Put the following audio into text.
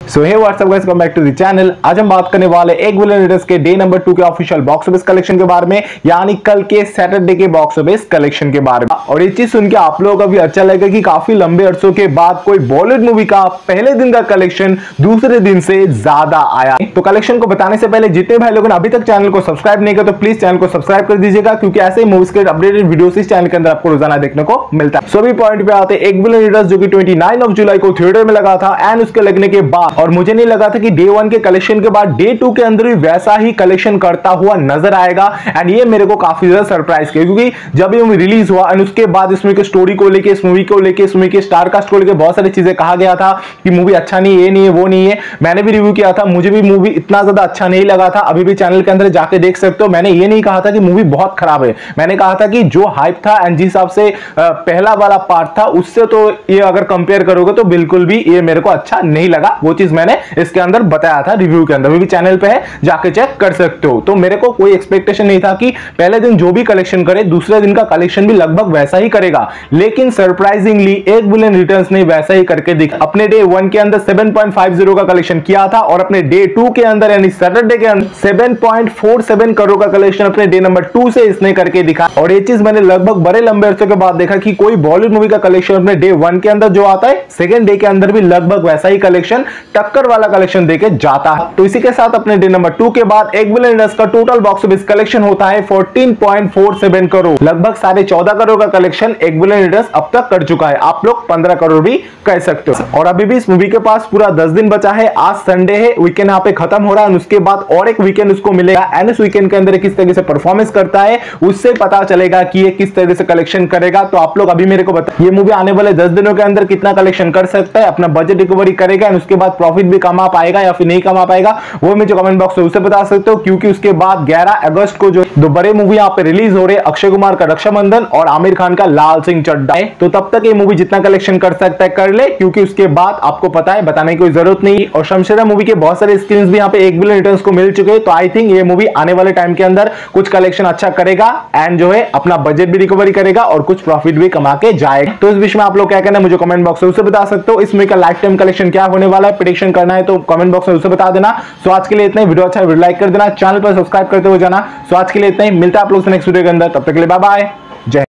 So hey what's up guys, welcome back to the channel. आज हम बात करने वाले एक विलन रीडर्स के डे नंबर 2 के ऑफिशियल बॉक्स ऑफिस कलेक्शन के बारे में, यानी कल के सैटरडे के बॉक्स ऑफिस कलेक्शन के बारे में। और ये चीज सुन के आप लोगों को भी अच्छा लगेगा कि काफी लंबे अरसों के बाद कोई बॉलीवुड मूवी का पहले दिन का कलेक्शन दूसरे दिन से ज्यादा आया। तो कलेक्शन को बताने से पहले जितने भाई लोगों ने अभी तक चैनल को सब्सक्राइब नहीं किया तो प्लीज चैनल को सब्सक्राइब कर दीजिएगा, क्योंकि ऐसे ही मूवीज के अपडेटेड वीडियोस इस चैनल के अंदर आपको रोजाना देखने को मिलता है। सभी पॉइंट पे आते एक विलन रीडर्स जो कि 29 जुलाई को थिएटर में लगा था एंड उसके लगने के बाद, और मुझे नहीं लगा था कि डे 1 के कलेक्शन के बाद डे 2 के अंदर भी वैसा ही कलेक्शन करता हुआ नजर आएगा। एंड ये मेरे को काफी ज्यादा सरप्राइज किया, क्योंकि जब ये मूवी रिलीज हुआ एंड उसके बाद इस मूवी के स्टोरी को लेके, इस मूवी को लेके, इस मूवी के स्टार कास्ट को लेके बहुत सारी चीजें कहा गया था कि मूवी अच्छा नहीं है, ये नहीं है, वो नहीं है। मैंने भी रिव्यू किया था, मुझे भी मूवी इतना ज्यादा अच्छा नहीं लगा था। अभी भी चैनल के अंदर जाके देख सकते हो। मैंने ये नहीं कहा था कि मूवी बहुत खराब है, मैंने कहा था कि जो हाइप था एंड जिस हिसाब से पहला वाला पार्ट था उससे तो ये अगर कंपेयर करोगे तो बिल्कुल भी ये मेरे को अच्छा नहीं लगा। वो चीज मैंने इसके अंदर बताया था रिव्यू के अंदर, भी चैनल पे है, जाके चेक कर सकते हो। तो मेरे को कोई एक्सपेक्टेशन नहीं था कि पहले दिन जो भी कलेक्शन करे दूसरे दिन का कलेक्शन भी लगभग वैसा ही करेगा, लेकिन सरप्राइजिंगली एक विलन रिटर्न्स ने वैसा ही करके दिखा। अपने डे 1 के अंदर 7.50 का कलेक्शन किया था और अपने डे 2 के अंदर यानी सैटरडे के अंदर 7.47 करोड़ का कलेक्शन अपने डे नंबर 2 से इसने करके दिखा। और ये चीज मैंने लगभग बड़े लंबे अरसे के बाद देखा कि कोई बॉलीवुड मूवी का कलेक्शन अपने डे 1 के अंदर जो आता है सेकंड डे के अंदर भी लगभग वैसा ही कलेक्शन, टक्कर वाला कलेक्शन देके जाता है। तो इसी के साथ अपने डे नंबर 2 के बाद एक विलन रीडर्स का टोटल बॉक्स ऑफिस कलेक्शन होता है 14.47 करोड़। लगभग 14.5 करोड़ का कलेक्शन एक विलन रीडर्स अब तक कर चुका है। आप लोग 15 करोड़ भी कह सकते हो। और अभी भी इस मूवी के पास पूरा 10 दिन बचा है। आज संडे है, वीकेंड यहाँ पे खत्म हो रहा है, उसके बाद और एक वीकेंड उसको मिलेगा एंड इस वीकेंड के अंदर किस तरीके से परफॉर्मेंस करता है उससे पता चलेगा कि ये किस तरीके से कलेक्शन करेगा। तो आप लोग अभी मेरे को बताओ, ये मूवी आने वाले 10 दिनों के अंदर कितना कलेक्शन कर सकता है, अपना बजट रिकवरी करेगा एंड उसके बाद प्रॉफिट भी कमा पाएगा या फिर नहीं कमा पाएगा, वो मुझे कमेंट बॉक्स में उसे बता सकते हो। क्योंकि उसके बाद 11 अगस्त को जो दो बड़े मूवी यहाँ पे रिलीज हो रहे हैं, अक्षय कुमार का रक्षाबंधन और आमिर खान का लाल सिंह चड्ढा है। तो तब तक ये मूवी जितना कलेक्शन कर सकता है कर ले, क्योंकि उसके बाद आपको पता है बताने की कोई जरूरत नहीं। और शमशेरा मूवी के बहुत सारे स्क्रीन्स भी यहाँ पे एक विलन रिटर्न्स को मिल चुके हैं। तो आई थिंक ये मूवी आने वाले टाइम के अंदर कुछ कलेक्शन अच्छा करेगा एंड जो है अपना बजट भी रिकवरी करेगा और कुछ प्रॉफिट भी कमा के जाएगा। तो इस विषय में आप लोग क्या कहना है मुझे कमेंट बॉक्स में उसे बता सकते हो। इस मूवी का लाइफ टाइम कलेक्शन क्या होने वाला है, प्रेडिक्शन करना है तो कमेंट बॉक्स में उसे बता देना। सो आज के लिए इतना ही। वीडियो अच्छा वीडियो लाइक कर देना, चैनल पर सब्सक्राइब करते हुए जाना। सो आज के लिए इतना ही, मिलता है आप लोग से नेक्स्ट वीडियो के अंदर। तब तक के लिए बाय बाय, जय।